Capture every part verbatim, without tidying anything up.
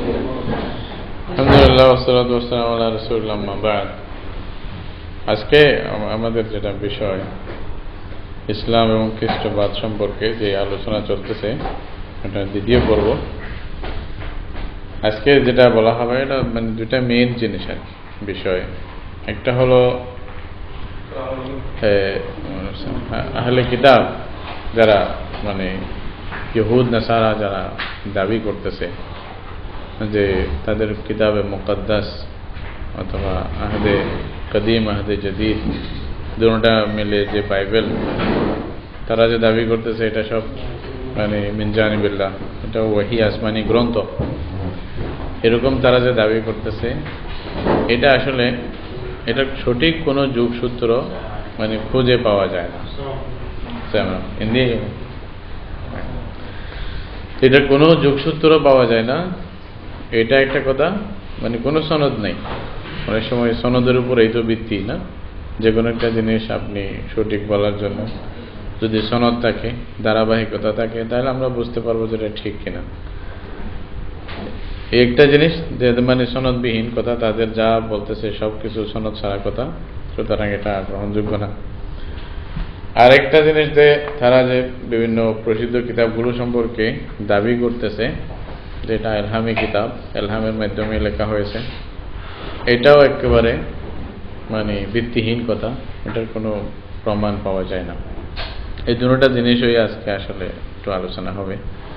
আলহামদুলিল্লাহ ওয়াসসালাতু ওয়াসসালামু আলা রাসূলিল্লাহ আম্মা বা'দ। আজকে আমাদের যেটা বিষয় ইসলাম এবং খ্রিস্টবাদ সম্পর্কে যে আলোচনা চলতেছে এটা দ্বিতীয় পর্ব। আজকে যেটা বলা হবে এটা মানে দুটা মেইন জিনিস আর কি বিষয়। একটা হলো আহলে কিতাব যারা মানে ইহুদ নাসারা যারা দাবি করতেছে যে তাদের কিতাবে মুকদ্দাস অথবা আহদে কদিম আহদে জদিদ দুটোটা মিলে যে বাইবেল তারা যে দাবি করতেছে এটা সব মানে মিন জানিবিল্লাহ, এটা ওয়াহি আসমানি গ্রন্থ, এরকম তারা যে দাবি করতেছে এটা আসলে এটা সঠিক কোনো যুগসূত্র মানে খুঁজে পাওয়া যায় না। হিন্দি এটা কোনো যুগসূত্র পাওয়া যায় না, এটা একটা কথা। মানে কোনো সনদ নেই। অনেক সময় সনদের উপর এই তো ভিত্তি না, যে কোনো একটা জিনিস আপনি সঠিক বলার জন্য যদি সনদ থাকে, ধারাবাহিকতা থাকে, তাহলে আমরা বুঝতে পারবো যে এটা ঠিক কিনা। একটা জিনিস যে মানে সনদবিহীন কথা, তাদের যা বলতেছে সব কিছু সনদ ছাড়া কথা, সুতরাং এটা গ্রহণযোগ্য না। আরেকটা জিনিস যে তারা যে বিভিন্ন প্রসিদ্ধ কিতাবগুলো সম্পর্কে দাবি করতেছে যেটা এলহামি কিতাব, এলহামের মাধ্যমে লেখা হয়েছে, এটাও একেবারে মানে ভিত্তিহীন কথা, এটার কোনো প্রমাণ পাওয়া যায় না। এই দুটোটা জিনিসই আজকে আসলে একটু আলোচনা হবে।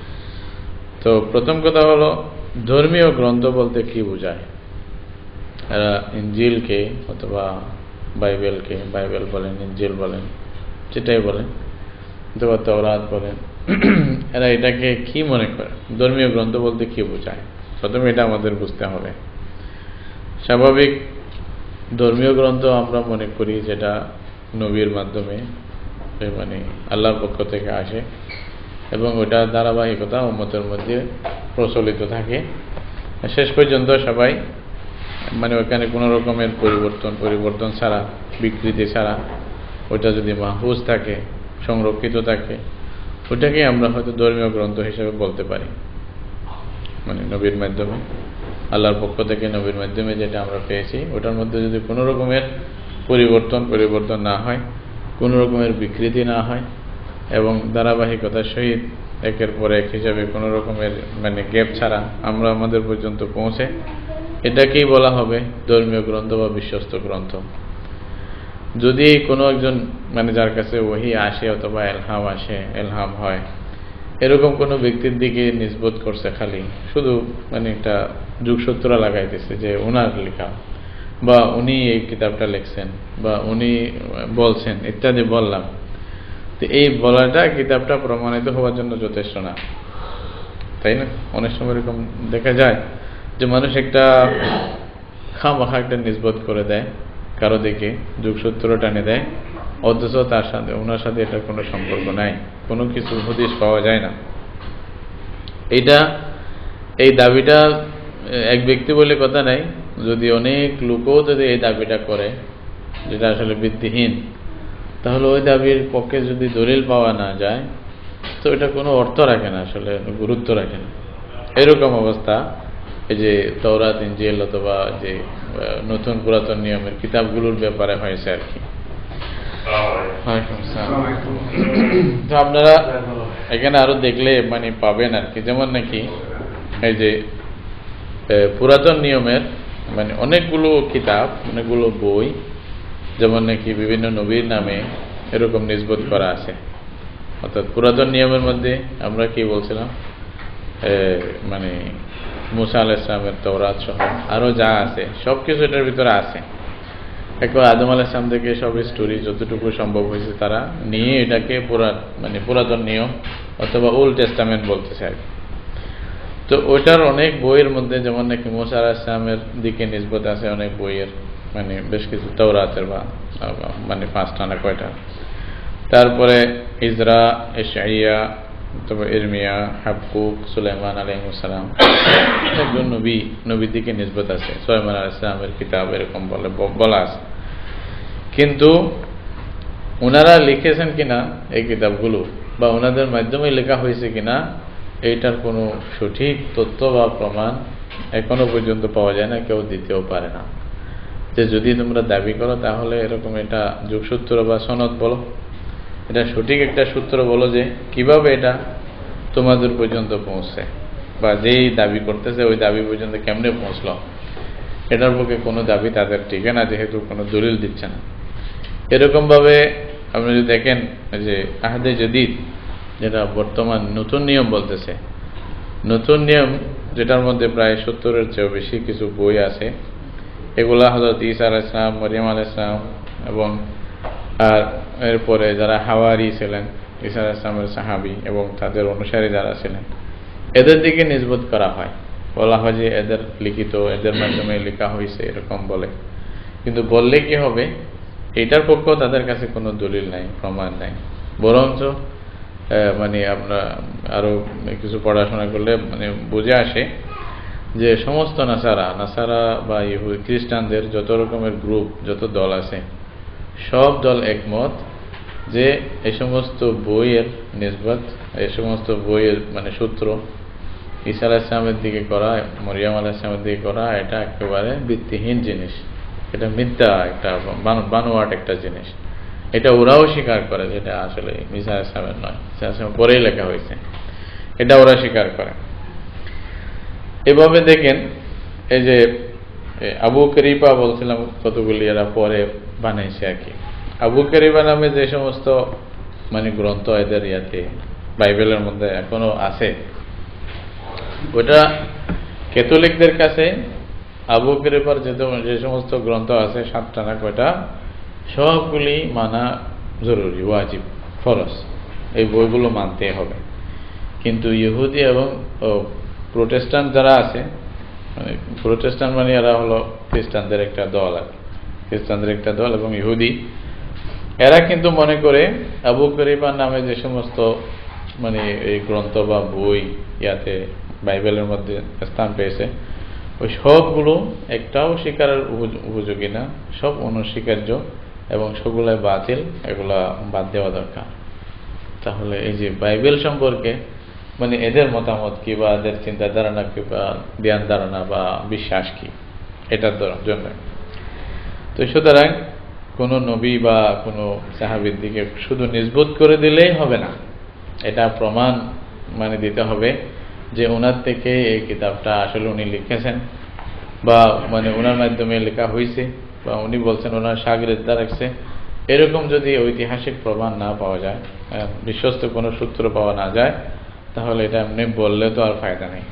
তো প্রথম কথা হলো ধর্মীয় গ্রন্থ বলতে কি বোঝায়। এরা ইনজিলকে অথবা বাইবেলকে, বাইবেল বলেন ইনজিল বলেন যেটাই বলেন, অথবা তাওরাত বলেন, এরা এটাকে কি মনে করে, ধর্মীয় গ্রন্থ বলতে কি বোঝায়, প্রথমে এটা আমাদের বুঝতে হবে। স্বাভাবিক ধর্মীয় গ্রন্থ আমরা মনে করি যেটা নবীর মাধ্যমে মানে আল্লাহর পক্ষ থেকে আসে এবং ওটা ধারাবাহিকতা উম্মতের মধ্যে প্রচলিত থাকে শেষ পর্যন্ত সবাই মানে ওখানে কোনো রকমের পরিবর্তন পরিবর্তন ছাড়া, বিকৃতি ছাড়া ওটা যদি মাহফুজ থাকে, সংরক্ষিত থাকে, ওটাকে আমরা হয়তো ধর্মীয় গ্রন্থ হিসেবে বলতে পারি। মানে নবীর মাধ্যমে আল্লাহর পক্ষ থেকে নবীর মাধ্যমে যেটা আমরা পেয়েছি ওটার মধ্যে যদি কোনো রকমের পরিবর্তন পরিবর্তন না হয়, কোনো রকমের বিকৃতি না হয় এবং ধারাবাহিকতার সহিত একের পর এক হিসাবে কোনো রকমের মানে গ্যাপ ছাড়া আমরা আমাদের পর্যন্ত পৌঁছে, এটাকেই বলা হবে ধর্মীয় গ্রন্থ বা বিশ্বস্ত গ্রন্থ। যদি কোনো একজন মানে যার কাছে ওহী আসে অথবা এলহাম আসে, এলহাম হয়, এরকম কোনো ব্যক্তির দিকে নিসবত করছে, খালি শুধু মানে একটা যুগসূত্র লাগাইতেছে যে ওনার লেখা বা উনি এই কিতাবটা লিখছেন বা উনি বলছেন ইত্যাদি বললাম, তো এই বলাটা কিতাবটা প্রমাণিত হওয়ার জন্য যথেষ্ট না, তাই না? অনেক সময় এরকম দেখা যায় যে মানুষ একটা খামাখা একটা নিসবত করে দেয় কারো দিকে, যুগসূত্র টানে দেয়, অথচ তার সাথে ওনার সাথে এটার কোনো সম্পর্ক নাই, কোনো কিছু হদিস পাওয়া যায় না। এইটা এই দাবিটা এক ব্যক্তি বলে কথা নাই, যদি অনেক লোকও যদি এই দাবিটা করে যেটা আসলে ভিত্তিহীন, তাহলে ওই দাবির পক্ষে যদি দলিল পাওয়া না যায় তো এটা কোনো অর্থ রাখে না, আসলে গুরুত্ব রাখে না। এরকম অবস্থা এই যে তাওরাত ইনজিল অথবা যে নতুন পুরাতন নিয়মের কিতাবগুলোর ব্যাপারে হয়েছে আর কি। তো আপনারা এখানে আরো দেখলে মানে পাবেন আর কি, যেমন নাকি এই যে পুরাতন নিয়মের মানে অনেকগুলো কিতাব, অনেকগুলো বই, যেমন নাকি বিভিন্ন নবীর নামে এরকম নিসবত করা আছে। অর্থাৎ পুরাতন নিয়মের মধ্যে আমরা কি বলছিলাম, মানে মুসা আলাইহিস সালামের তাওরাত সহ আরো যা আছে সব কিছু এটার ভিতরে আছে। একবার আদম আলাইহিস সালাম থেকে সব স্টোরি যতটুকু সম্ভব হয়েছে তারা নিয়ে এটাকে পুরা মানে পুরাতন নিয়ম অথবা ওল্ড টেস্টামেন্ট বলতেছে আর কি। তো ওইটার অনেক বইয়ের মধ্যে যেমন নাকি মুসা আলাইহিস সালামের দিকে নিসবত আছে অনেক বইয়ের, মানে বেশ কিছু তাওরাতের বা মানে পাঁচটা না কয়টা, তারপরে ইজরা, ইশাইয়া, তবে ইরমিয়া, হাবকুক, সুলাইমান আলাইহিস সালাম, একজন নবী নবীর দিকে নিসবত আছে। সুলাইমান আলাইহিস সালামের কিতাব এরকম বলে বলা আছে, কিন্তু ওনারা লিখেছেন কিনা এই কিতাবগুলো বা ওনাদের মাধ্যমে লেখা হয়েছে কিনা এইটার কোনো সঠিক তথ্য বা প্রমাণ এখনো পর্যন্ত পাওয়া যায় না, কেউ দিতেও পারে না। যে যদি তোমরা দাবি করো তাহলে এরকম এটা যোগসূত্র বা সনদ বলো, এটা সঠিক একটা সূত্র বলো যে কিভাবে এটা তোমাদের পর্যন্ত পৌঁছছে, বা যেই দাবি করতেছে ওই দাবি পর্যন্ত কেমনে পৌঁছলো। এটার পক্ষে কোনো দাবি তাদের টিকে না, যেহেতু কোনো দলিল দিচ্ছে না। এরকম ভাবে আপনি যদি দেখেন যে আহদে জদীদ, যেটা বর্তমান নতুন নিয়ম বলতেছে, নতুন নিয়ম যেটার মধ্যে প্রায় সত্তরের চেয়েও বেশি কিছু বই আছে, এগুলা হযরত ঈসা আলাইহিস সালাম, মরিয়ম আলাইহিস সালাম এবং আর এরপরে যারা হাওয়ারি ছিলেন, ঈসা আলাইহিস সালামের সাহাবী এবং তাদের অনুসারী যারা ছিলেন, এদের দিকে নিসবত করা হয়। বলা হয় যে এদের লিখিত, এদের মাধ্যমে লেখা হয়েছে, এরকম বলে। কিন্তু বললে কি হবে, এটার পক্ষেও তাদের কাছে কোনো দলিল নাই, প্রমাণ নাই। বরঞ্চ মানে আমরা আরো কিছু পড়াশোনা করলে মানে বুঝে আসে যে সমস্ত নাসারা নাসারা বা ইহুদি খ্রিস্টানদের যত রকমের গ্রুপ, যত দল আছে, সব দল একমত যে এই সমস্ত বইয়ের নিসবত, এই সমস্ত বইয়ের মানে সূত্র ঈসা আলাইহিস সালামের দিকে করা, মরিয়ম আলাইহিস সালামের দিকে করা, এটা একেবারে ভিত্তিহীন জিনিস, এটা মিথ্যা, একটা বানোয়াট একটা জিনিস। এটা ওরাও স্বীকার করে যেটা আসলে ঈসা আলাইহিস সালামের নয়, ঈসা আলাইহিস সালাম পরেই লেখা হয়েছে, এটা ওরা স্বীকার করে। এভাবে দেখেন এই যে আবু করিবা বলছিলাম, কতগুলি এরা পরে বানাইছে আর কি। আবু করিবা নামে যে সমস্ত মানে গ্রন্থ এদের ইয়াতে বাইবেলের মধ্যে এখনো আছে, ওটা ক্যাথলিকদের কাছে আবু করিবার যে সমস্ত গ্রন্থ আছে, সাতটা না কয়টা, সবগুলি মানা জরুরি, ওয়াজিব, ফরজ, এই বইগুলো মানতে হবে। কিন্তু ইহুদি এবং প্রোটেস্ট্যান্ট যারা আছে, মানে প্রোটেস্ট্যান্ট মানে এরা হলো খ্রিস্টানদের একটা দল আর খ্রিস্টানদের একটা দল এবং ইহুদি, এরা কিন্তু মনে করে আবু করিবার নামে যে সমস্ত মানে এই গ্রন্থ বা বই ইয়াতে বাইবেলের মধ্যে স্থান পেয়েছে, ওই সবগুলো একটাও স্বীকারের উপযোগী না, সব অনস্বীকার্য এবং সবগুলাই বাতিল, এগুলা বাদ দেওয়া দরকার। তাহলে এই যে বাইবেল সম্পর্কে মানে এদের মতামত কি, বা এদের চিন্তা ধারণা কি, বা জ্ঞান ধারণা বা বিশ্বাস কি, এটার জন্য। তো সুতরাং কোন নবী বা কোন সাহাবীর দিকে শুধু নিসবত করে দিলেই হবে না, এটা প্রমাণ মানে দিতে হবে যে ওনার থেকে এই কিতাবটা আসলে উনি লিখেছেন, বা মানে ওনার মাধ্যমে লেখা হয়েছে, বা উনি বলছেন ওনার শাগিরদরা রাখছে। এরকম যদি ঐতিহাসিক প্রমাণ না পাওয়া যায়, বিশ্বস্ত কোনো সূত্র পাওয়া না যায়, তাহলে এটা এমনি বললে তো আর ফায়দা নেই।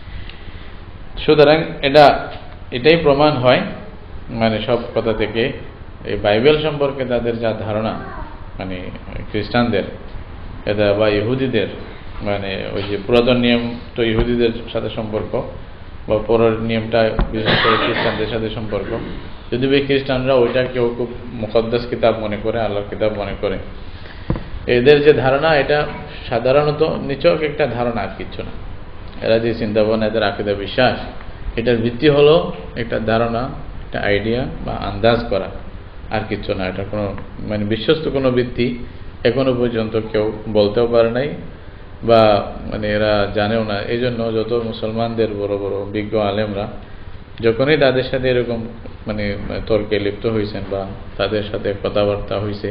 সুতরাং এটা এটাই প্রমাণ হয় মানে সব কথা থেকে, এই বাইবেল সম্পর্কে তাদের যা ধারণা, মানে খ্রিস্টানদের এটা বা ইহুদিদের, মানে ওই যে পুরাতন নিয়ম তো ইহুদিদের সাথে সম্পর্ক, বা পরের নিয়মটা বিশেষ করে খ্রিস্টানদের সাথে সম্পর্ক। যদি ওই খ্রিস্টানরা ওইটা কেউ খুব মুকদ্দাস কিতাব মনে করে, আল্লাহর কিতাব মনে করে, এদের যে ধারণা এটা সাধারণত নিছক একটা ধারণা, আর কিছু না। এরা যে চিন্তা ভাবনা, এদের আকীদা বিশ্বাস, এটার ভিত্তি হলো একটা ধারণা, একটা আইডিয়া বা আন্দাজ করা, আর কিছু না। এটা কোনো মানে বিশ্বস্ত কোনো ভিত্তি এখনো পর্যন্ত কেউ বলতেও পারে নাই, বা মানে এরা জানেও না। এই জন্য যত মুসলমানদের বড় বড় বিজ্ঞ আলেমরা যখনই তাদের সাথে এরকম মানে তর্কে লিপ্ত হয়েছেন বা তাদের সাথে কথাবার্তা হয়েছে,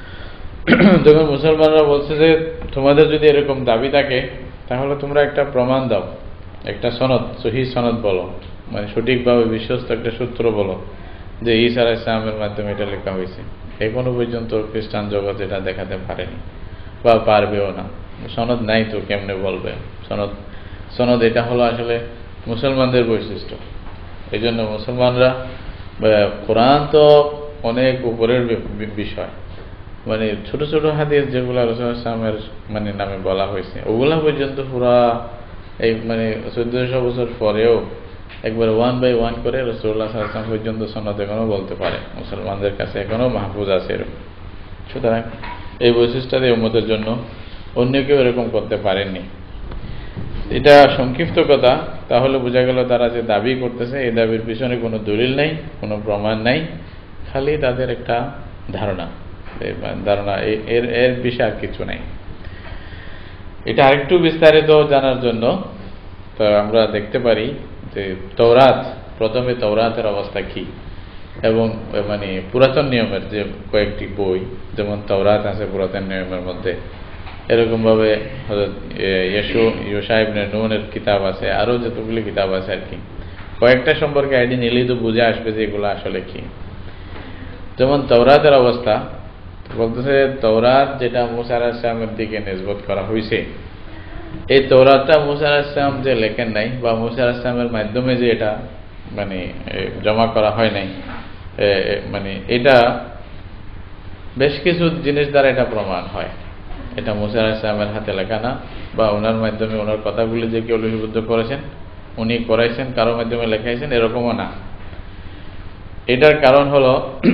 যখন মুসলমানরা বলছে যে তোমাদের যদি এরকম দাবি থাকে তাহলে তোমরা একটা প্রমাণ দাও, একটা সনদ, সহিহ সনদ বলো, মানে সঠিকভাবে বিশ্বস্ত একটা সূত্র বলো যে ঈসা আলাইহিস সালামের মাধ্যমে এটা লেখা হয়েছে। এখনো পর্যন্ত খ্রিস্টান জগৎ এটা দেখাতে পারেনি বা পারবেও না। সনদ নাই তো কেমনে বলবে সনদ? সনদ এটা হলো আসলে মুসলমানদের বৈশিষ্ট্য। এই জন্য মুসলমানরা, কোরআন তো অনেক উপরের বিষয়, মানে ছোট ছোট হাদিস যেগুলো রাসূলুল্লাহ সাল্লাল্লাহু আলাইহি ওয়াসাল্লামের মানে নামে বলা হয়েছে, ওগুলা পর্যন্ত পুরা এই মানে চোদ্দশো বছর পরেও একবার ওয়ান বাই ওয়ান করে রাসূলুল্লাহ সাল্লাল্লাহু আলাইহি ওয়াসাল্লাম পর্যন্ত সনদ এখনো বলতে পারে, মুসলমানদের কাছে এখনো মাহফুজ আছে এরকম। সুতরাং এই বৈশিষ্ট্যটা উম্মতের জন্য অন্য কেউ এরকম করতে পারেননি। এটা সংক্ষিপ্ত কথা। তাহলে বোঝা গেল তারা যে দাবি করতেছে এই দাবির পিছনে কোনো দলিল নাই, কোনো প্রমাণ নাই, খালি তাদের একটা ধারণা, ধারণা এর এর বিষয়ে আর কিছু নাই। এটা আরেকটু বিস্তারিত জানার জন্য তো আমরা দেখতে পারি তৌরাত, প্রথমে তৌরাতের অবস্থা কি, এবং মানে পুরাতন নিয়মের যে কয়েকটি বই, যেমন তৌরাত আছে পুরাতন নিয়মের মধ্যে, এরকম ভাবে ইয়েশু ইউশা ইবনে নুনের কিতাব আছে, আরো যতগুলি কিতাব আছে আর কি, কয়েকটা সম্পর্কে আইডি নিলেই তো বুঝে আসবে যে এগুলো আসলে কি। যেমন তৌরাতের অবস্থা বলতেছে, তৌরাত যেটা মুসা আলাইহিস সালামের দিকে নিসবত করা হয়েছে, এই তৌরাতটা মুসা আলাইহিস সালাম যে লেখেন নাই, বা মুসা আলাইহিস সালামের মাধ্যমে যে এটা মানে জমা করা হয় নাই, মানে এটা বেশ কিছু জিনিস দ্বারা এটা প্রমাণ হয়। এটা মুসা আলাইহিস সালামের হাতে লেখা না, বা ওনার মাধ্যমে ওনার কথাগুলি যে কেউ লিপিবদ্ধ করেছেন, উনি করাইছেন, কারো মাধ্যমে লেখাইছেন, এরকমও না। এটার কারণ হলো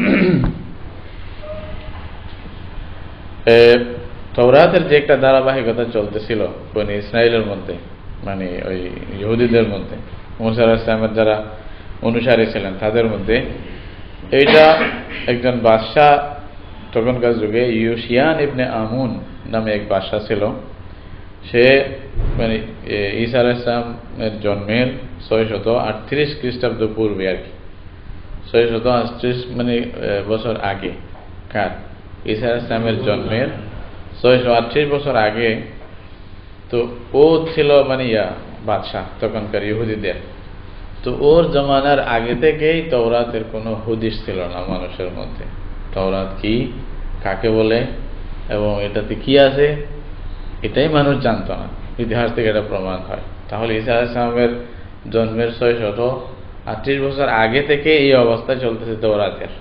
তৌরাতের যে একটা ধারাবাহিকতা চলতেছিল বনি ইসরাইলের মধ্যে, মানে ওই ইহুদিদের মধ্যে, মুসা আলাইহিস সালামের যারা অনুসারী ছিলেন তাদের মধ্যে, এইটা একজন বাদশাহ তখনকার যুগে ইউশিয়ান ইবনে আমুন নামে এক বাদশাহ ছিল। সে মানে ঈসা আলাইহিস সালামের জন্মের ছয়শত আটত্রিশ খ্রিস্টাব্দ পূর্বে আর কি, ছয়শত আটত্রিশ মানে বছর আগে, কার ঈসা আলাইহিস সালামের জন্মের ছয়শো আটত্রিশ বছর আগে। তো ও ছিল মানে ইয়া বাদশাহ তখনকার ইহুদিদের। তো ওর জমানার আগে থেকেই তওরাতের কোনো হুদিস ছিল না মানুষের মধ্যে। তওরাত কি, কাকে বলে, এবং এটাতে কি আছে, এটাই মানুষ জানতো না। ইতিহাস থেকে এটা প্রমাণ হয়। তাহলে ঈসা আলাইহিস সালামের জন্মের ছয়শত আটত্রিশ বছর আগে থেকে এই অবস্থা চলতেছে তওরাতের।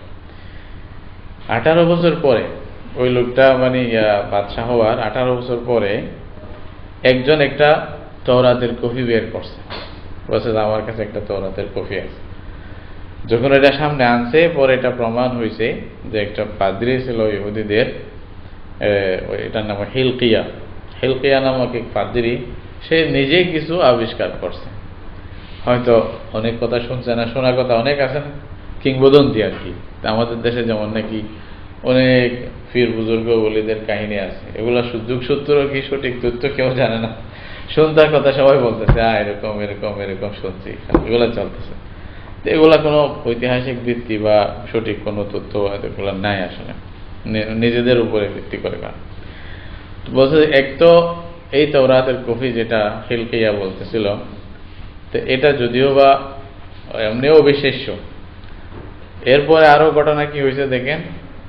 আঠারো বছর পরে ওই লোকটা মানে বাদশাহ হওয়ার আঠারো বছর পরে একজন একটা তওরাতের কপি বের করছে, বলছে আমার কাছে একটা তওরাতের কপি আছে। যখন এটা সামনে আনছে, পরে এটা প্রমাণ হয়েছে যে একটা পাদ্রী ছিল ইহুদিদের, এটার নাম হিলকিয়া। হিলকিয়া নামক এক পাদ্রী, সে নিজেই কিছু আবিষ্কার করছে। হয়তো অনেক কথা শুনছে না, শোনা কথা অনেক আছে না, কিংবদন্তি আর কি। আমাদের দেশে যেমন নাকি অনেক পীর বুজুর্গ ওলিদের কাহিনী আছে, এগুলা যুগ সূত্র কি সঠিক তথ্য কেউ জানে না, শুনতার কথা সবাই বলতেছে, আ এরকম এরকম এরকম শুনছি, এগুলা চলতেছে। এগুলা কোনো ঐতিহাসিক ভিত্তি বা সঠিক কোনো তথ্য এগুলো নাই, আসলে নিজেদের উপরে ভিত্তি করে। বলছে এক তো এই তওরাতের কপি যেটা হিলকিয়া বলতেছিল, তো এটা যদিও বা এমনিও অবিশ্বাস্য। এরপরে আরো ঘটনা কি হয়েছে দেখেন,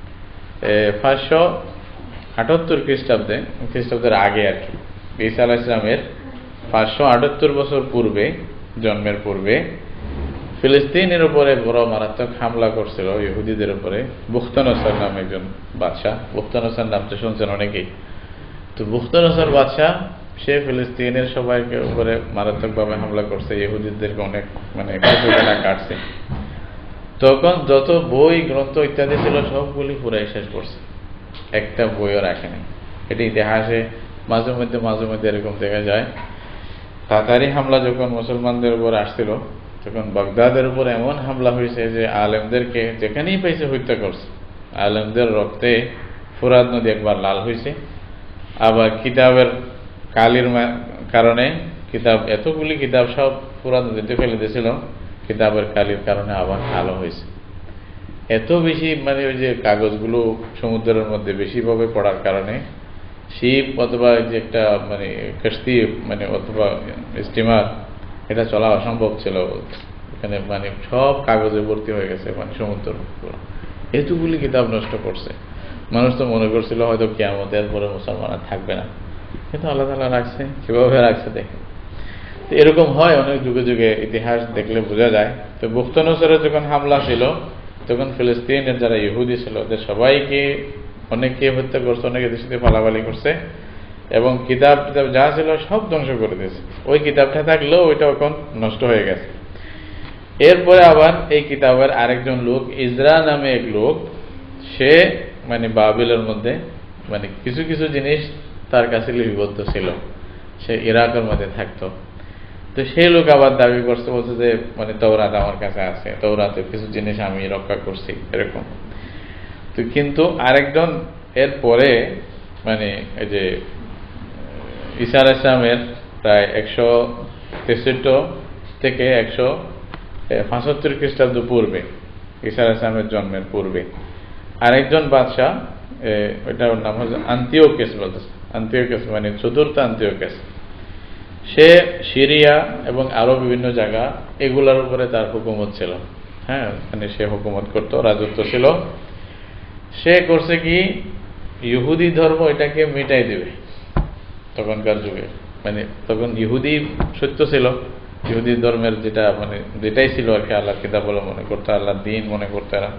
পাঁচশো আটাত্তর খ্রিস্টাব্দে খ্রিস্টাব্দের আগে আর কি, ঈসা আলাইহিস সালামের পাঁচশো আটাত্তর বছর পূর্বে, জন্মের পূর্বে ফিলিস্তিনের উপরে বড় মারাত্মক হামলা করছিল ইহুদিদের উপরে বুখতানসার নামে একজন বাদশাহ। বুখতানসার নাম তো শুনছেন অনেকেই। তো বুখতানসার বাদশাহ সে ফিলিস্তিনের সবাইকে উপরে মারাত্মকভাবে হামলা করছে, ইহুদিদেরকে অনেক মানে কতটা কাটছে। তখন যত বই গ্রন্থ ইত্যাদি ছিল সবগুলি পুরাই শেষ করছে, একটা বইও রাখেনি। এটি ইতিহাসে মাঝে মধ্যে মাঝে মধ্যে এরকম দেখা যায়। তাতারি হামলা যখন মুসলমানদের উপর আসছিল, তখন বাগদাদের উপর এমন হামলা হয়েছে যে আলেমদেরকে যেখানেই পাইছে হত্যা করছে। আলেমদের রক্তে ফুরাত নদী একবার লাল হয়েছে, আবার কিতাবের কালির কারণে কিতাব, এতগুলি কিতাব সব ফুরাত নদীতে ফেলে দিয়েছিল, কিতাবের কালির কারণে আবার কালো হয়েছে। এত বেশি মানে ওই যে কাগজগুলো সমুদ্রের মধ্যে বেশিভাবে পড়ার কারণে শিপ অথবা যে একটা মানে কস্তি মানে অথবা স্টিমার, এটা চলা অসম্ভব ছিল। এখানে মানে সব কাগজে ভর্তি হয়ে গেছে, মানে সমুদ্র এতগুলি কিতাব নষ্ট করছে। মানুষ তো মনে করছিল হয়তো কিয়ামতের পরে মুসলমান থাকবে না, কিন্তু আল্লাহ তাআলা রাখছে। কিভাবে রাখছে দেখে। তো এরকম হয় অনেক যুগে যুগে, ইতিহাস দেখলে বোঝা যায়। তো বুখতানসারের যখন হামলা ছিল, তখন ফিলিস্তিনের যারা ইহুদি ছিল ওদের সবাইকে অনেকে হত্যা করছে, অনেকে দেশ থেকে পালাপালি করছে, এবং কিতাব কিতাব যা ছিল সব ধ্বংস করে দিয়েছে। ওই কিতাবটা থাকলেও ওইটা এখন নষ্ট হয়ে গেছে। এরপরে আবার এই কিতাবের আরেকজন লোক, ইজরা নামে এক লোক, সে মানে বাবিলের মধ্যে মানে কিছু কিছু জিনিস তার কাছে লিপিবদ্ধ ছিল, সে ইরাকের মধ্যে থাকতো। তো সেই লোক আবার দাবি করছে, বলছে যে মানে তওরাত আমার কাছে আছে, তওরাতের কিছু জিনিস আমি রক্ষা করছি এরকম। তো কিন্তু আরেকজন এর পরে মানে এই যে ঈসা আলাইহিস সালামের প্রায় একশো তেষট্টি থেকে একশো পঁচাত্তর খ্রিস্টাব্দ পূর্বে, ঈসা আলাইহিস সালামের জন্মের পূর্বে আরেকজন বাদশাহ, ওইটার নাম হচ্ছে আন্তিওকেস বলতেছে, আন্তিওকেস মানে চতুর্থ আন্তিওকেস। সে সিরিয়া এবং আরো বিভিন্ন জায়গা এগুলার উপরে তার হুকুমত ছিল। হ্যাঁ, মানে সে হুকুমত করতো, রাজত্ব ছিল। সে করছে কি, ইহুদি ধর্ম এটাকে মিটাই দেবে তখনকার যুগে। মানে তখন ইহুদি সত্য ছিল, ইহুদি ধর্মের যেটা মানে যেটাই ছিল আর কি, আল্লাহর কিতাব বলে মনে করতো, আল্লাহর দিন মনে করতো এরা।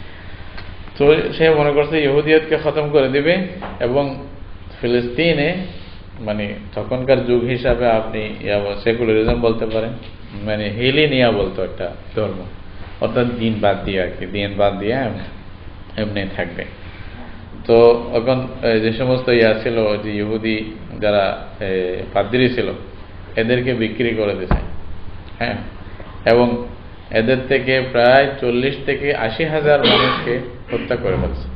তো সে মনে করছে ইহুদিয়তকে খতম করে দিবে এবং ফিলিস্তিনে মানে তখনকার যুগ হিসাবে আপনি সেকুলারিজম বলতে পারেন, মানে হেলেনিয়া বলতো একটা ধর্ম, অর্থাৎ দিন বাদ দিয়ে আর কি, দিন বাদ দিয়ে এমনি থাকবে। তো এখন যে সমস্ত ইয়া ছিল, যে ইহুদি যারা পাদ্রী ছিল এদেরকে বিক্রি করে দিয়েছে। হ্যাঁ, এবং এদের থেকে প্রায় চল্লিশ থেকে আশি হাজার মানুষকে হত্যা করে ফেলছে,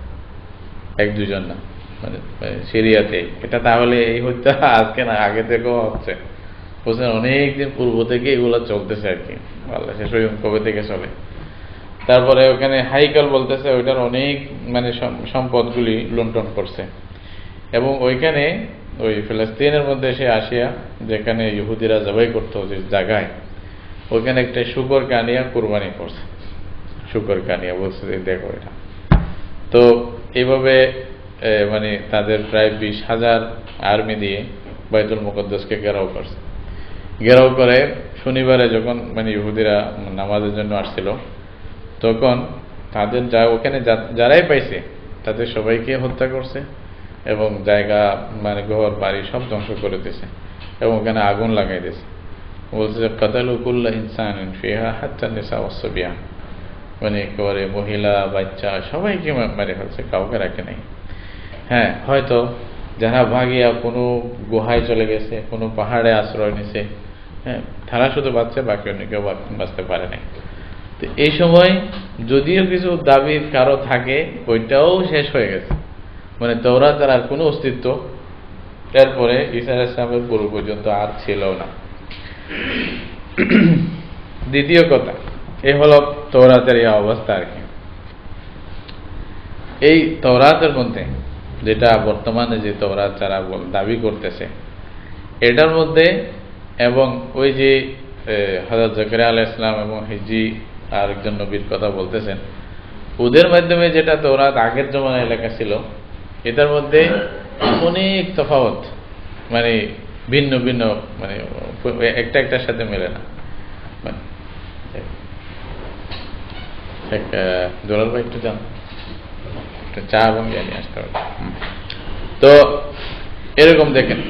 এক দুজন না, মানে সিরিয়াতে। এটা তাহলে এই হত্যা আজকে না, আগে থেকেও হচ্ছে, বুঝলেন, অনেকদিন পূর্ব থেকে এগুলো চলতেছে আর কি, আল্লাহ শেষ কবে থেকে চলে। তারপরে ওখানে হাইকাল বলতেছে ওইটার অনেক মানে সম্পদগুলি লুণ্ঠন করছে। এবং ওইখানে ওই ফিলিস্তিনের মধ্যে সে আসিয়া, যেখানে ইহুদিরা জবাই করতো যে জায়গায়, ওইখানে একটা শুকর কানিয়া কুরবানি করছে, শুকর কানিয়া বলছে যে দেখো এটা। তো এইভাবে মানে তাদের প্রায় বিশ হাজার আর্মি দিয়ে বাইতুল মুকদ্দাসকে ঘেরাও করছে। ঘেরাও করে শনিবারে যখন মানে ইহুদিরা নামাজের জন্য আসছিল, তখন তাদের যা ওখানে যারাই পাইছে তাদের সবাইকে হত্যা করছে এবং জায়গা মানে ঘর বাড়ি সব ধ্বংস করে দিয়েছে এবং ওখানে আগুন লাগাই দিয়েছে। বলছে যে কাতালু কুল্লা ইনসানিন ফিহা হাত্তা নিসা ওয়াস বিয়ান, মানে একেবারে মহিলা বাচ্চা সবাইকে মেরে ফেলছে, কাউকে রাখে নাই। হ্যাঁ, হয়তো যারা ভাগিয়া কোনো গুহায় চলে গেছে, কোনো পাহাড়ে আশ্রয় নিছে, হ্যাঁ, তারা শুধু বাঁচছে, বাকি অন্য কেউ বাঁচতে পারে নাই। তো এই সময় যদিও কিছু দাবি কারো থাকে, ওইটাও শেষ হয়ে গেছে, মানে তওরাত তার আর কোনো অস্তিত্ব এরপরে ঈসা আলাইহিস সালামের পূর্ব পর্যন্ত আর ছিল না। দ্বিতীয় কথা, এই হলো তওরাতের এই অবস্থা আর কি। এই তওরাতের মধ্যে যেটা বর্তমানে যে তওরাত যারা দাবি করতেছে, এটার মধ্যে এবং ওই যে হযরত জাকারিয়া আলাইহিস সালাম এবং হিজরি আরেকজন নবীর কথা বলতেছেন, ওদের মাধ্যমে যেটা তওরাত আগের জমানায় লেখা ছিল, এটার মধ্যে অনেক তফাৎ, মানে ভিন্ন ভিন্ন, মানে একটা একটার সাথে মেলে না। দুলাল ভাই একটু যান, একটু চা এবং জানি আসতে হবে। তো এরকম দেখেন,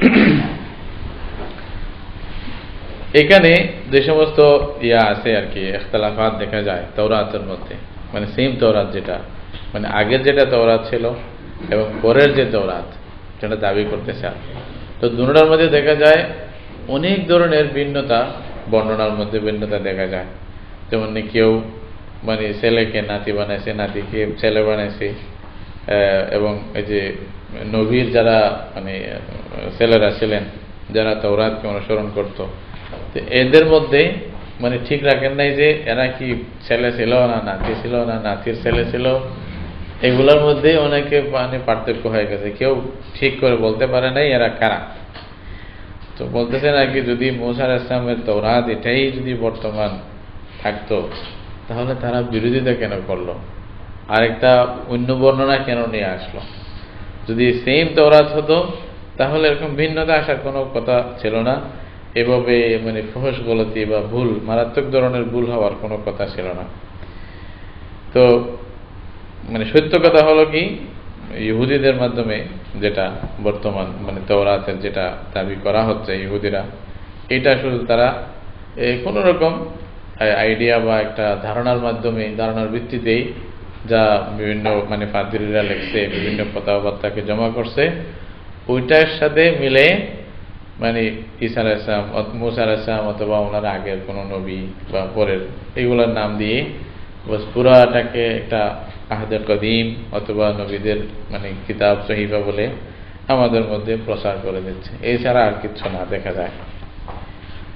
এখানে যে সমস্ত ইয়া আছে আর কি, ইখতিলাফাত দেখা যায় তাওরাতের মধ্যে, মানে সেম তাওরাত যেটা মানে আগের যেটা তাওরাত ছিল এবং পরের যে তাওরাত যেটা দাবি করতেছে, তো দুটোটার মধ্যে দেখা যায় অনেক ধরনের ভিন্নতা, বর্ণনার মধ্যে ভিন্নতা দেখা যায়। যেমন কেউ মানে ছেলেকে নাতি বানাইছে, নাতিকে ছেলে বানাইছে, এবং এই যে নবীর যারা মানে ছেলেরা ছিলেন যারা তাওরাতকে অনুসরণ করত, তো এদের মধ্যে মানে ঠিক রাখেন নাই যে এরা কি ছেলে ছিল না নাতি ছিল না নাতির ছেলে ছিল, এগুলোর মধ্যে অনেকে মানে পার্থক্য হয়ে গেছে, কেউ ঠিক করে বলতে পারে নাই এরা কারা। তো বলতেছে নাকি যদি মুসা আলাইহিস সালামের তাওরাত এটাই যদি বর্তমান থাকতো, তাহলে তারা বিরোধিতা কেন করলো, আরেকটা অন্য বর্ণনা কেন নিয়ে আসলো? যদি সেম তাওরাত হতো তাহলে এরকম ভিন্নতা আসার কোনো কথা ছিল না, এভাবে মানে ফহশ গলতি বা ভুল, মারাত্মক ধরনের ভুল হওয়ার কোনো কথা ছিল না। তো মানে সত্য কথা হলো কি, ইহুদিদের মাধ্যমে যেটা বর্তমান মানে তাওরাতের যেটা দাবি করা হচ্ছে ইহুদিরা, এটা শুধু তারা কোনো রকম আইডিয়া বা একটা ধারণার মাধ্যমে, ধারণার ভিত্তিতেই যা বিভিন্ন মানে পাদ্রীরা লিখছে, বিভিন্ন কথাবার্তাকে জমা করছে, ওইটার সাথে মিলে মানে ঈসা আলাইহিস সালাম, মুসা আলাইহিস সালাম অথবা ওনার আগের কোনো নবী বা পরের, এগুলোর নাম দিয়ে বস পুরাটাকে একটা আহদে কদিম অথবা নবীদের মানে কিতাব সহিফা বলে আমাদের মধ্যে প্রচার করে দিচ্ছে। এছাড়া আর কিছু না দেখা যায়।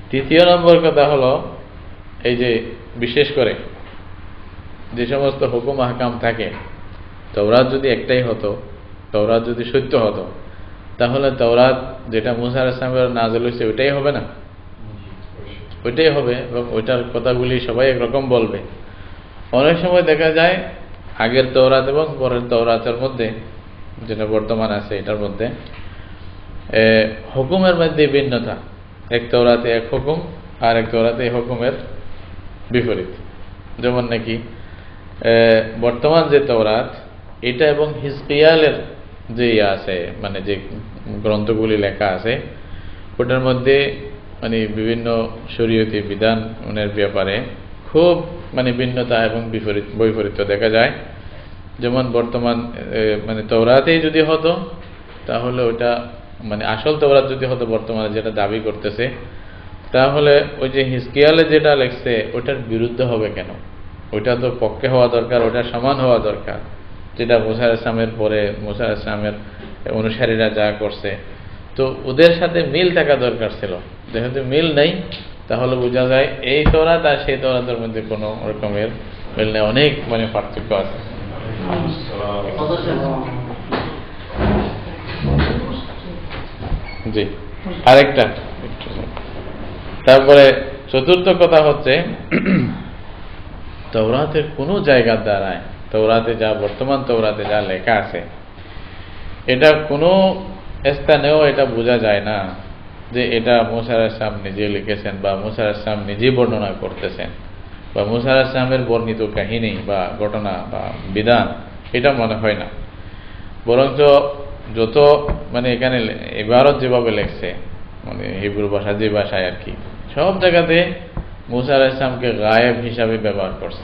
তৃতীয় নম্বর কথা হলো এই যে বিশেষ করে যে সমস্ত হুকুম আহকাম থাকে, তাওরাত যদি একটাই হতো, তাওরাত যদি সত্য হতো, তাহলে তাওরাত যেটা মুসা আলাইহিস সালামের নাযিল হয়েছে ওইটাই হবে না? ওইটাই হবে, এবং ওইটার কথাগুলি সবাই একরকম বলবে। অনেক সময় দেখা যায় আগের তাওরাত এবং পরের তাওরাতের মধ্যে, যেটা বর্তমান আছে এটার মধ্যে হুকুমের মধ্যে ভিন্নতা। এক তাওরাতে এক হুকুম, আর এক তাওরাতে এই হুকুমের বিপরীত। যেমন নাকি বর্তমান যে তাওরাত এটা এবং হিজকিয়ালের যে ইয়ে আছে, মানে যে গ্রন্থগুলি লেখা আছে, ওটার মধ্যে মানে বিভিন্ন শরীয়তি বিধানের ব্যাপারে খুব মানে ভিন্নতা এবং বিপরীত বৈপরীত্য দেখা যায়। যেমন বর্তমান মানে তাওরাতেই যদি হতো, তাহলে ওটা মানে আসল তাওরাত যদি হতো বর্তমানে যেটা দাবি করতেছে, তাহলে ওই যে হিজকিয়ালে যেটা লেখছে ওটার বিরুদ্ধে হবে কেন? ওইটা তো পক্ষে হওয়া দরকার, ওটা সমান হওয়া দরকার, যেটা মুসা আলাইহিস সালামের পরে মুসা আলাইহিস সালামের অনুসারীরা যা করছে। তো ওদের সাথে মিল থাকা দরকার ছিল। যেহেতু মিল নেই, তাহলে বোঝা যায় এই তাওরাত আর সেই তাওরাতের মধ্যে কোনো রকমের মিল নেই, অনেক মানে পার্থক্য আছে। জি, আরেকটা তারপরে চতুর্থ কথা হচ্ছে তাওরাতের কোনো জায়গার দ্বারায়, তাওরাতে যা বর্তমান তাওরাতে যা লেখা আছে, এটা কোনো স্থানেও এটা বোঝা যায় না যে এটা মুসা আলাইহিস সালাম নিজে লিখেছেন বা মুসা আলাইহিস সালাম নিজে বর্ণনা করতেছেন বা মুসা আলাইহিস সালামের বর্ণিত কাহিনী বা ঘটনা বা বিধান, এটা মনে হয় না। বরঞ্চ যত মানে এখানে ইবারত যেভাবে লেখছে, মানে হিব্রু ভাষা যে ভাষায় আর কি, সব জায়গাতে মুসা আলাইহিস সালামকে গায়েব হিসাবে ব্যবহার করছে।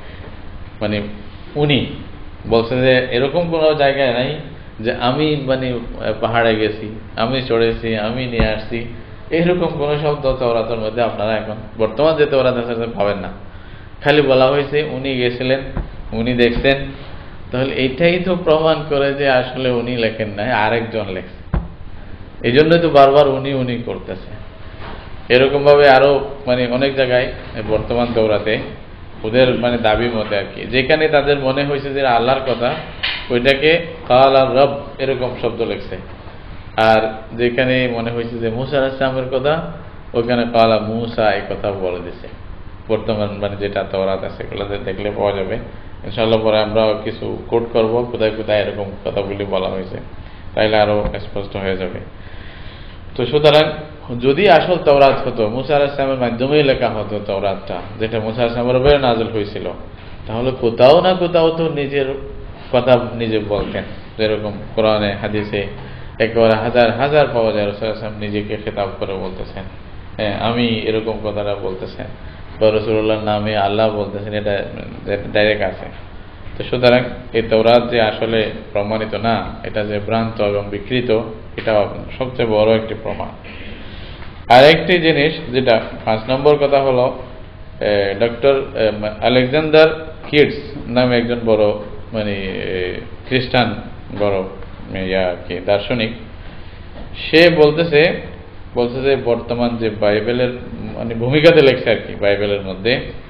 মানে উনি বলছে যে এরকম কোনো জায়গায় নাই যে আমি মানে পাহাড়ে গেছি, আমি চড়েছি, আমি নিয়ে আসছি, এইরকম কোনো শব্দ তাওরাতের মধ্যে আপনারা এখন বর্তমান যে তাওরাত আছে পাবেন না। খালি বলা হয়েছে উনি গেছিলেন, উনি দেখছেন। তাহলে এইটাই তো প্রমাণ করে যে আসলে উনি লেখেন নাই, আরেকজন লেখছে। এই জন্যই তো বারবার উনি উনি করতেছে। এরকম ভাবে আরো মানে অনেক জায়গায় বর্তমান তাওরাতে ওদের মানে দাবি মতে আর কি, যেখানে তাদের মনে হয়েছে যে আল্লাহর কথা, ওইটাকে কালা রব এরকম শব্দ লেখছে। আর যেখানে মনে হয়েছে যে মুসা আলাইহিস সালামের কথা, ওইখানে কালা মুসা এই কথা বলে দিছে। বর্তমান মানে যেটা তাওরাত আছে এগুলোতে দেখলে পাওয়া যাবে ইনশাআল্লাহ। পরে আমরা কিছু কোট করব কোথায় কোথায় এরকম কথাগুলি বলা হয়েছে, তাইলে আরো স্পষ্ট হয়ে যাবে। তো সুতরাং যদি আসল তাওরাত হতো, মুসা আলাইহিস সালামের মাধ্যমেই লেখা হতো তাওরাতটা, যেটা মুসা আলাইহিস সালামের উপরে নাযিল হয়েছিল, তাহলে কোথাও না কোথাও তো নিজের কথা নিজে বলতেন। যেরকম কোরআনে হাদিসে একেবারে হাজার হাজার পাওয়া যায় রাসূল সাল্লাল্লাহু আলাইহি ওয়াসাল্লাম নিজেকে খেতাব করে বলতেছেন, হ্যাঁ আমি এরকম কথাটা বলতেছেন, বা রাসূলুল্লাহর নামে আল্লাহ বলতেছেন, এটা ডাইরেক্ট আছে। তো সুতরাং এই তাওরাত যে আসলে প্রমাণিত না, এটা যে ভ্রান্ত এবং বিকৃত, এটা সবচেয়ে বড় একটি প্রমাণ। আরেকটি জিনিস যেটা পাঁচ নম্বর কথা হলো, ডক্টর আলেকজান্ডার কিটস নামে একজন বড় মানে খ্রিস্টান বড় ইয়া কি দার্শনিক, সে বলতেছে বলছে যে বর্তমান যে বাইবেলের মানে ভূমিকাতে লেখছে আর কি বাইবেলের মধ্যে,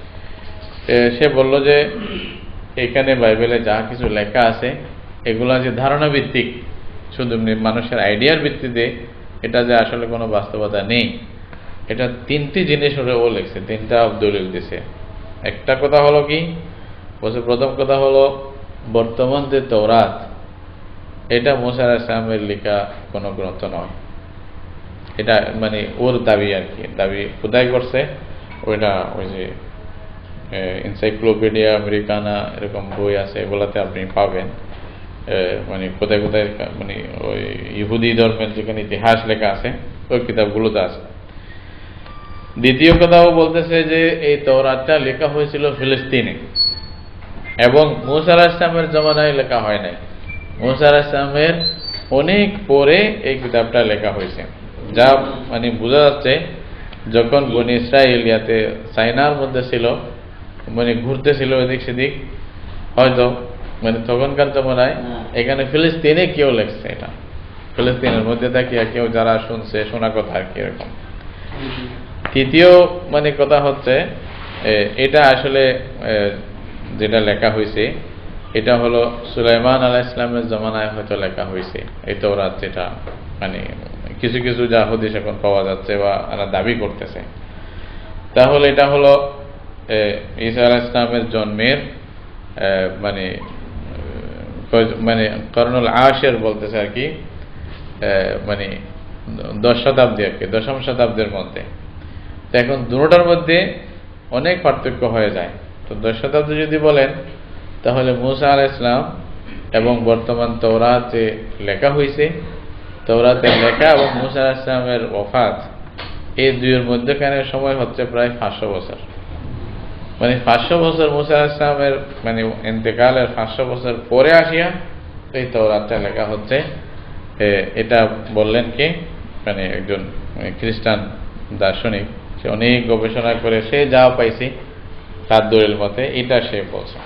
সে বলল যে এখানে বাইবেলে যা কিছু লেখা আছে এগুলা যে ধারণা ভিত্তিক, শুধু মানুষের আইডিয়ার ভিত্তিতে, এটা যে আসলে কোনো বাস্তবতা নেই। এটা তিনটি জিনিস ও লেখছে, তিনটা দলিল দিছে। একটা কথা হলো কি বলছে, প্রথম কথা হলো বর্তমান যে তাওরাত এটা মুসা আলাইহিস সালামের লেখা কোনো গ্রন্থ নয়। এটা মানে ওর দাবি আর কি, দাবি খোদাই করছে। ওইটা ওই যে এনসাইক্লোপিডিয়া আমেরিকানা এরকম বই আছে, এগুলাতে আপনি পাবেন। মানে কোথায় কোথায় মানে ওই ইহুদি ধর্মের যেখানে ইতিহাস লেখা আছে ওই কিতাবগুলোতে আছে। দ্বিতীয় কথাও বলতেছে যে এই তাওরাতটা লেখা হয়েছিল ফিলিস্তিনে এবং মুসা আলাইহিস সালামের জমানায় লেখা হয় নাই। মুসা আলাইহিস সালামের অনেক পরে এই কিতাবটা লেখা হয়েছে, যা মানে বোঝা যাচ্ছে যখন বনি ইসরাইল ইয়াতে চায়নার মধ্যে ছিল, মানে ঘুরতেছিল এদিক সেদিক, হয়তো মানে তখনকার জমানায় এখানে ফিলিস্তিনে কেউ লেখছে, এটা ফিলিস্তিনের মধ্যে থাকিয়া কেউ যারা শুনছে শোনা কথা আর কি এরকম। তৃতীয় মানে কথা হচ্ছে এটা আসলে যেটা লেখা হয়েছে এটা হলো সুলাইমান আলাইহিস সালামের জমানায় হয়তো লেখা হয়েছে এই তাওরাত, যেটা মানে কিছু কিছু যা হাদিস এখন পাওয়া যাচ্ছে বা এরা দাবি করতেছে। তাহলে এটা হলো ঈসা আলাইহিস সালামের জন্মের মানে মানে করনুল আশির বলতেছে আর কি, মানে দশ শতাব্দী আর কি, দশম শতাব্দীর মধ্যে। তো এখন দুটোটার মধ্যে অনেক পার্থক্য হয়ে যায়। তো দশ শতাব্দী যদি বলেন তাহলে মূসা আলাইহিস সালাম এবং বর্তমান তাওরাত যে লেখা হয়েছে, তাওরাতের লেখা এবং মূসা আলাইহিস সালামের ওফাত, এই দুইয়ের মধ্যখানে সময় হচ্ছে প্রায় পাঁচশো বছর। মানে পাঁচশো বছর মূসা আলাইহিস সালামের মানে ইন্তেকালের পাঁচশো বছর পরে আসিয়া এই তাওরাতটা লেখা হচ্ছে। এটা বললেন কি মানে একজন খ্রিস্টান দার্শনিক, সে অনেক গবেষণা করে সে যা পাইছে তার দলিল মতে এটা সে বলছে।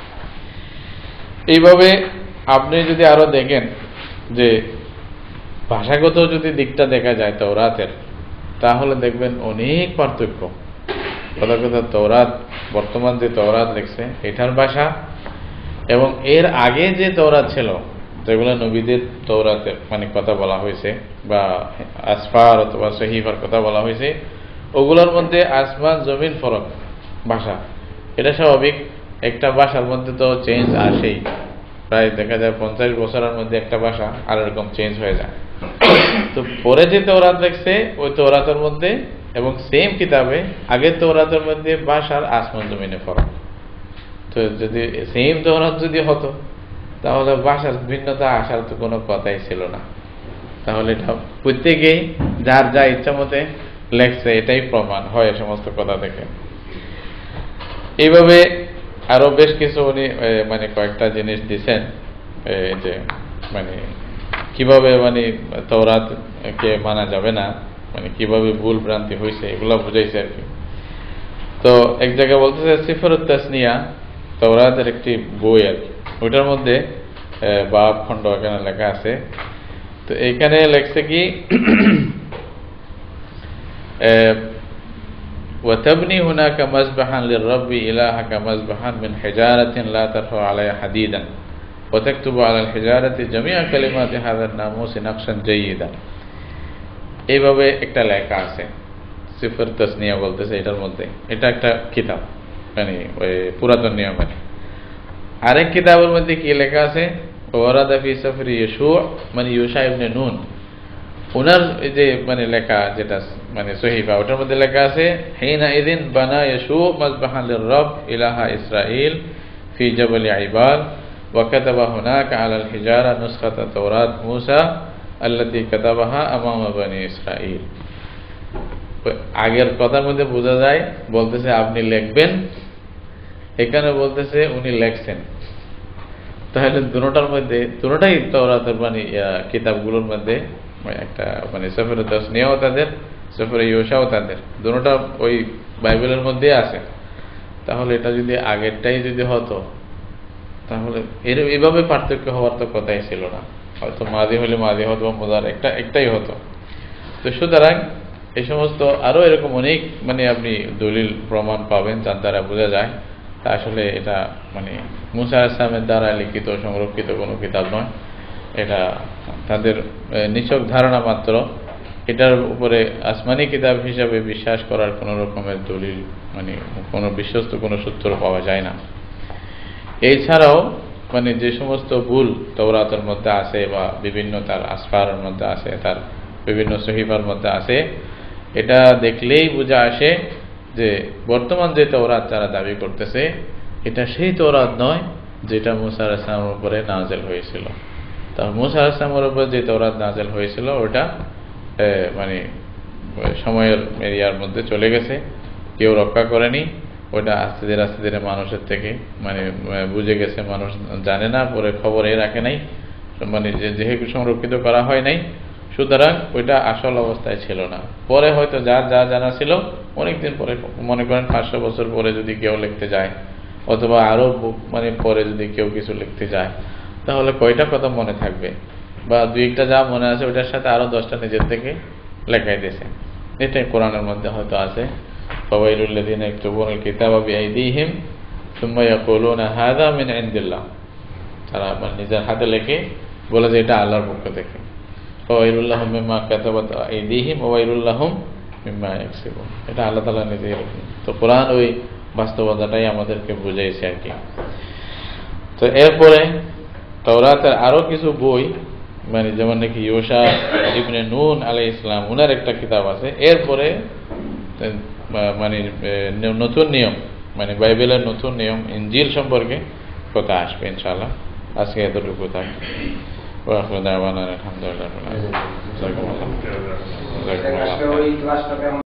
এইভাবে আপনি যদি আরো দেখেন যে ভাষাগত যদি দিকটা দেখা যায় তাওরাতের, তাহলে দেখবেন অনেক পার্থক্য। কথা কথা তাওরাত, বর্তমান যে তাওরাত লিখছে এটার ভাষা এবং এর আগে যে তাওরাত ছিল যেগুলো নবীদের তাওরাতের মানে কথা বলা হয়েছে বা আসফার অথবা সহিফার কথা বলা হয়েছে, ওগুলোর মধ্যে আসমান জমিন ফরক ভাষা। এটা স্বাভাবিক, একটা ভাষার মধ্যে তো চেঞ্জ আসেই, প্রায় দেখা যায় পঞ্চাশ বছরের মধ্যে একটা ভাষা আর এরকম চেঞ্জ হয়ে যায়। তো পরে যে তাওরাত লিখছে ওই তাওরাতের মধ্যে এবং সেম কিতাবে আগের তাওরাতের মধ্যে ভাষার আসমান জমিনে ফরক। তো যদি সেম তাওরাত যদি হতো তাহলে ভাষার ভিন্নতা আসার তো কোনো কথাই ছিল না। তাহলে এটা প্রত্যেকেই যার যা ইচ্ছা মতে লেখছে, এটাই প্রমাণ হয় সমস্ত কথা থেকে। এইভাবে আরো বেশ কিছু উনি মানে কয়েকটা জিনিস দিচ্ছেন যে মানে কিভাবে মানে তাওরাত কে মানা যাবে না, মানে কিভাবে ভুল ভ্রান্তি হয়েছে এগুলা বুঝাইছে আর কি। তো এক জায়গায় বলতেছে সিফরুত তাসনিয়া তাওরাতের একটি বই আর কি, ওইটার মধ্যে বাব খণ্ড এখানে লেখা আছে। তো এইখানে লেখছে কি وتبني هناك مذبحا للرب إلهك مذبحا من حجارة لا ترفع عليها حديدا وتكتب على الحجارة جميع كلمات هذا الناموس نقشا جيدا। এইভাবে একটা লেখা আছে সিফর তাসনিয়া বলতেছে এটার মধ্যে। এটা একটা কিতাব মানে ওই পুরাতন নিয়মের। আরেক কিতাবের মধ্যে কি লেখা আছে, ওয়ারাদা ফি সাফরি ইয়ুশা মানে ইয়ুশা ইবনে নুন, ওনার এই যে মানে লেখা যেটা মানে সহিফা, ওটার মধ্যে লেখা আছে হিনা ইদিন বানা ইয়ুশা মাযবাহান লির-রাব ইলাহা ইসরাঈল ফি জাবাল আইবাল ওয়া কাতাবা হুনাকা আলাল হিজারা নুসখাত তাওরাত মূসা আল্লাতী কাতাবাহা আমামা বনি ইসরাঈল। আগের কথার মধ্যে বোঝা যায় বলতেছে আপনি লিখবেন, এখানে বলতেছে উনি লেখছেন। তাহলে দুটোটার মধ্যে দুটোটাই তাওরাতের মানে কিতাবগুলোর মধ্যে একটা মানে সফরে তাসনিয়াও তাদের, সফরে ইয়ুশাও তাদের, দুটোটা ওই বাইবেলের মধ্যে আছে। তাহলে এটা যদি আগেরটাই যদি হতো তাহলে এর এইভাবে পার্থক্য হওয়ার তো কথাই ছিল না। হয়তো মাদি হলে মাদি হতো, মুদার একটা একটাই হতো। তো সুতরাং এই সমস্ত আরো এরকম অনেক মানে আপনি দলিল প্রমাণ পাবেন যার দ্বারা বোঝা যায় তা আসলে এটা মানে মূসা আলাইহিস সালামের দ্বারা লিখিত সংরক্ষিত কোনো কিতাব নয়, এটা তাদের নিছক ধারণা মাত্র। এটার উপরে আসমানি কিতাব হিসাবে বিশ্বাস করার কোনো রকমের দলিল মানে কোনো বিশ্বস্ত কোনো সূত্র পাওয়া যায় না। এছাড়াও মানে যে সমস্ত ভুল তাওরাতের মধ্যে আছে বা বিভিন্ন তার আসফারের মধ্যে আছে, তার বিভিন্ন সহিফার মধ্যে আছে, এটা দেখলেই বোঝা আসে যে বর্তমান যে তাওরাত যারা দাবি করতেছে এটা সেই তাওরাত নয় যেটা মূসা আলাইহিস সালামের উপরে নাযিল হয়েছিল। তা মূসা আলাইহিস সালামের উপরে যে তাওরাত নাযিল হয়েছিল ওটা মানে সময়ের এরিয়ার মধ্যে চলে গেছে, কেউ রক্ষা করেনি। ওটা আস্তে ধীরে আস্তে ধীরে মানুষের থেকে মানে বুঝে গেছে, মানুষ জানে না, পরে খবরে রাখে নাই, মানে যেহেতু সংরক্ষিত করা হয় নাই, সুতরাং ওইটা আসল অবস্থায় ছিল না। পরে হয়তো যার যা জানা ছিল অনেকদিন পরে, মনে করেন পাঁচশো বছর পরে যদি কেউ লিখতে যায় অথবা আরো মানে পরে যদি কেউ কিছু লিখতে যায় তাহলে কয়টা কথা মনে থাকবে, বা দুই একটা যা মনে আছে ওইটার সাথে আরো দশটা নিজের থেকে লেখাই দিয়েছে। এটাই কোরআনের মধ্যে হয়তো আছে, ফাওয়াইলুল লাযিনা ইয়াকতুবুনাল কিতাবা বিআইদিহিম সুম্মা ইয়াকুলুনা হাযা মিন ইনদিল্লাহ, তারা মানে নিজের হাতে লেখে বলে যে এটা আল্লাহর পক্ষ থেকে। ফাওয়াইলুল লাহুম মিম্মা কাতাবাত আইদিহিম ওয়া ওয়াইলুল লাহুম মিম্মা ইয়াকসিবুন, এটা আল্লাহ তাআলা নিজেই লেখেন। তো কোরআন ওই বাস্তবতাটাই আমাদেরকে বুঝাইছে আর কি। তো এরপরে তাওরাতের আরো কিছু বই, মানে যেমন নাকি ইউশা ইবনে নুন আলাইহিস সালাম উনার একটা কিতাব আছে। এরপরে মানে নতুন নিয়ম, মানে বাইবেলের নতুন নিয়ম ইনজিল সম্পর্কে কথা আসবে ইনশাআল্লাহ। আজকে এতটুকু থাক। আলহামদুলিল্লাহ।